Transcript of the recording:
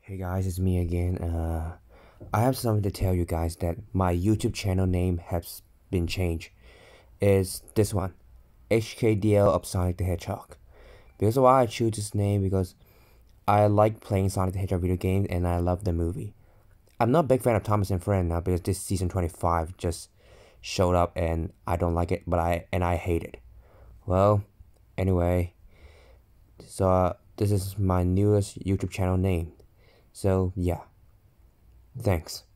Hey guys, it's me again. I have something to tell you guys that my YouTube channel name has been changed. It's this one, HKDL of Sonic the Hedgehog. Because why I choose this name because I like playing Sonic the Hedgehog video games and I love the movie. I'm not a big fan of Thomas and Friend now because this season 25 just showed up and I don't like it, but I hate it. Well, anyway, so this is my newest YouTube channel name. So yeah, thanks.